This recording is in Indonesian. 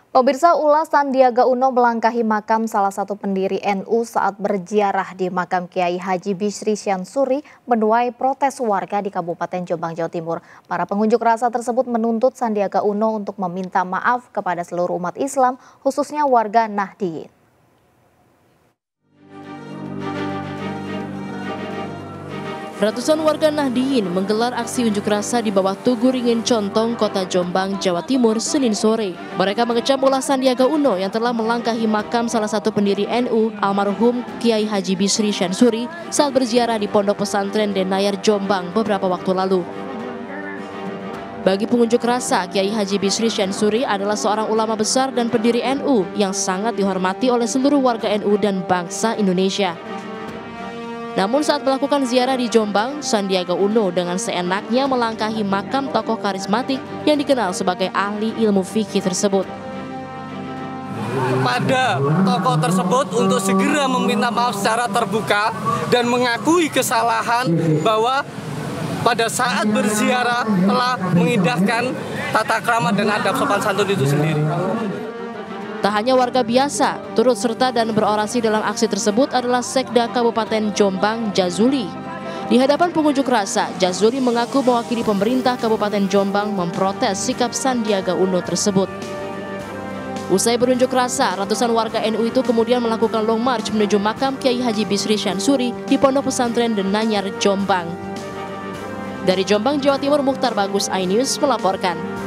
Pemirsa, ulas Sandiaga Uno melangkahi makam salah satu pendiri NU saat berziarah di makam Kiai Haji Bisri Syansuri menuai protes warga di Kabupaten Jombang, Jawa Timur. Para pengunjuk rasa tersebut menuntut Sandiaga Uno untuk meminta maaf kepada seluruh umat Islam, khususnya warga Nahdliyin. Ratusan warga Nahdliyin menggelar aksi unjuk rasa di bawah Tugu Ringin Contong, Kota Jombang, Jawa Timur, Senin sore. Mereka mengecam ulah Sandiaga Uno yang telah melangkahi makam salah satu pendiri NU, almarhum Kiai Haji Bisri Syansuri, saat berziarah di Pondok Pesantren Denayar, Jombang beberapa waktu lalu. Bagi pengunjuk rasa, Kiai Haji Bisri Syansuri adalah seorang ulama besar dan pendiri NU yang sangat dihormati oleh seluruh warga NU dan bangsa Indonesia. Namun saat melakukan ziarah di Jombang, Sandiaga Uno dengan seenaknya melangkahi makam tokoh karismatik yang dikenal sebagai ahli ilmu fikih tersebut. Pada tokoh tersebut untuk segera meminta maaf secara terbuka dan mengakui kesalahan bahwa pada saat berziarah telah mengindahkan tata krama dan adab sopan santun itu sendiri. Tak hanya warga biasa, turut serta dan berorasi dalam aksi tersebut adalah Sekda Kabupaten Jombang, Jazuli. Di hadapan pengunjuk rasa, Jazuli mengaku mewakili pemerintah Kabupaten Jombang memprotes sikap Sandiaga Uno tersebut. Usai berunjuk rasa, ratusan warga NU itu kemudian melakukan long march menuju makam Kiai Haji Bisri Syansuri di Pondok Pesantren Denayar, Jombang. Dari Jombang, Jawa Timur, Mukhtar Bagus, iNews melaporkan.